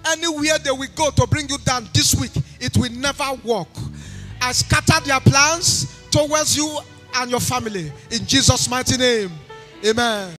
anywhere they will go to bring you down this week, it will never work. I scatter their plans towards you and your family. In Jesus' mighty name, amen.